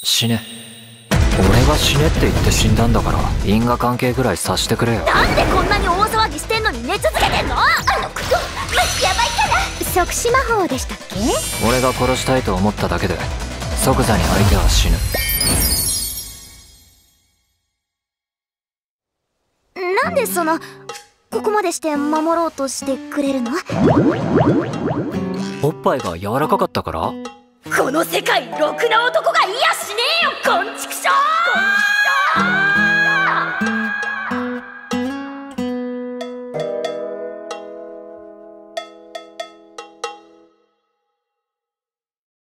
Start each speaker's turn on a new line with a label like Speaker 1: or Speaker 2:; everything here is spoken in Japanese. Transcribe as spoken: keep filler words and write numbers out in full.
Speaker 1: 死ね。俺が死ねって言って死んだんだから因果関係ぐらいさしてくれよ。
Speaker 2: なんでこんなに大騒ぎしてんのに寝続けてんの？あのクソマジヤバいから。即死魔法でしたっけ？
Speaker 1: 俺が殺したいと思っただけで即座に相手は死ぬ。
Speaker 2: なんでそのここまでして守ろうとしてくれるの？
Speaker 1: おっぱいが柔らかかったから？
Speaker 2: この世界ろくな男がいやしね